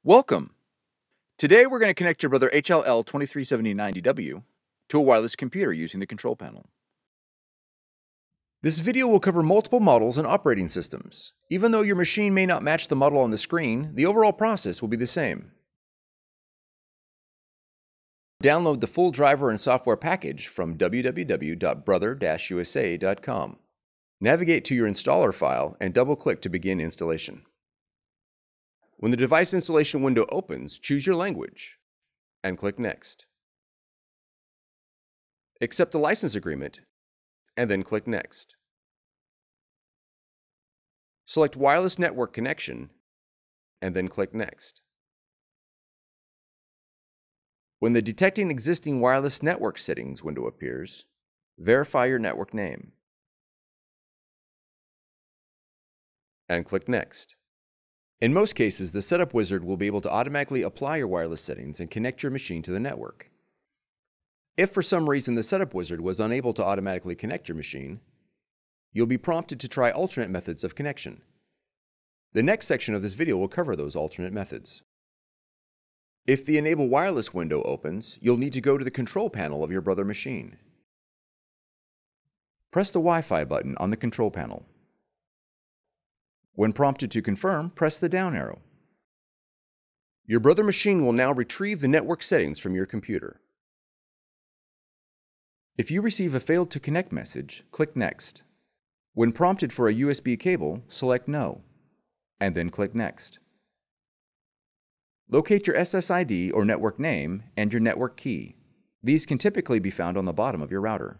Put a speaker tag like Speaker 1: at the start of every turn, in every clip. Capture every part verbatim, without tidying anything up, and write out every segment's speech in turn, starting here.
Speaker 1: Welcome! Today we're going to connect your Brother H L L twenty-three seventy-nine D W to a wireless computer using the control panel. This video will cover multiple models and operating systems. Even though your machine may not match the model on the screen, the overall process will be the same. Download the full driver and software package from w w w dot brother dash u s a dot com. Navigate to your installer file and double-click to begin installation. When the device installation window opens, choose your language and click Next. Accept the license agreement and then click Next. Select Wireless Network Connection and then click Next. When the Detecting Existing Wireless Network Settings window appears, verify your network name and click Next. In most cases, the Setup Wizard will be able to automatically apply your wireless settings and connect your machine to the network. If for some reason the Setup Wizard was unable to automatically connect your machine, you'll be prompted to try alternate methods of connection. The next section of this video will cover those alternate methods. If the Enable Wireless window opens, you'll need to go to the control panel of your Brother machine. Press the Wi-Fi button on the control panel. When prompted to confirm, press the down arrow. Your Brother machine will now retrieve the network settings from your computer. If you receive a Failed to Connect message, click Next. When prompted for a U S B cable, select No, and then click Next. Locate your S S I D or network name and your network key. These can typically be found on the bottom of your router.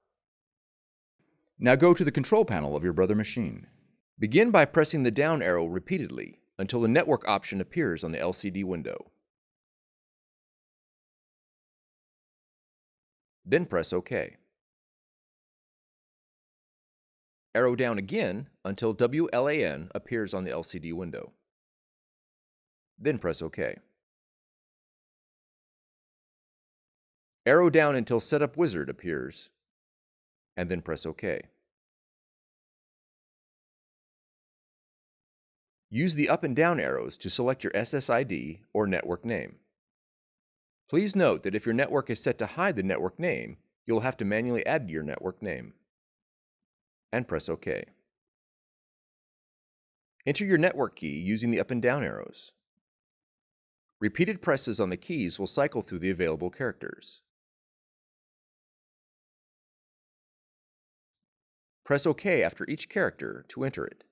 Speaker 1: Now go to the control panel of your Brother machine. Begin by pressing the down arrow repeatedly until the network option appears on the L C D window. Then press OK. Arrow down again until W L A N appears on the L C D window. Then press OK. Arrow down until Setup Wizard appears, and then press OK. Use the up and down arrows to select your S S I D or network name. Please note that if your network is set to hide the network name, you'll have to manually add your network name. And press OK. Enter your network key using the up and down arrows. Repeated presses on the keys will cycle through the available characters. Press OK after each character to enter it.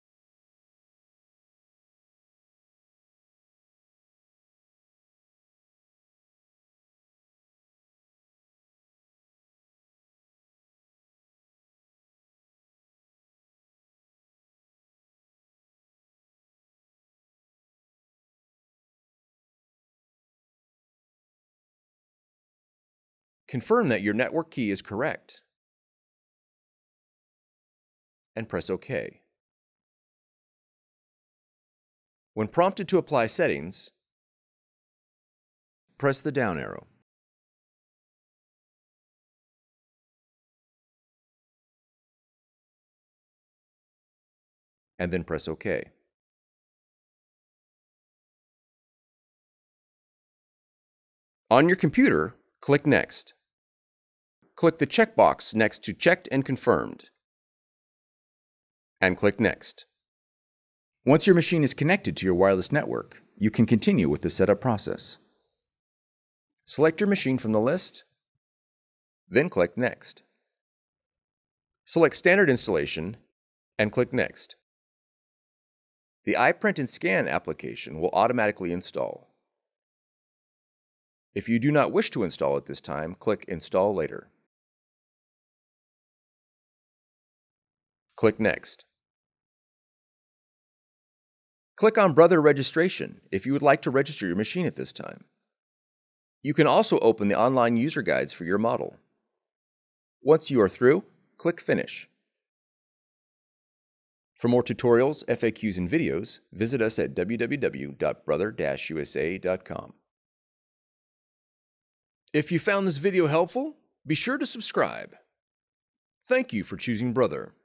Speaker 1: Confirm that your network key is correct, and press OK. When prompted to apply settings, press the down arrow. And then press OK. On your computer, click Next. Click the checkbox next to Checked and Confirmed, and click Next. Once your machine is connected to your wireless network, you can continue with the setup process. Select your machine from the list, then click Next. Select Standard Installation, and click Next. The iPrint and Scan application will automatically install. If you do not wish to install at this time, click Install Later. Click Next. Click on Brother Registration if you would like to register your machine at this time. You can also open the online user guides for your model. Once you are through, click Finish. For more tutorials, F A Qs, and videos, visit us at w w w dot brother dash u s a dot com. If you found this video helpful, be sure to subscribe. Thank you for choosing Brother.